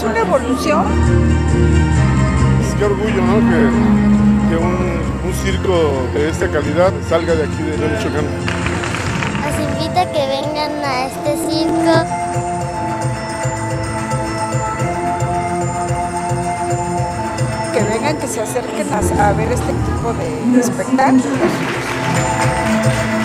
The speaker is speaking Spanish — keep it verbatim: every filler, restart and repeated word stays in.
es una evolución. Qué orgullo, ¿no? Que, que un, un circo de esta calidad salga de aquí de Michoacán. Los invito a que vengan a este circo. Que vengan, que se acerquen a, a ver este tipo de espectáculos.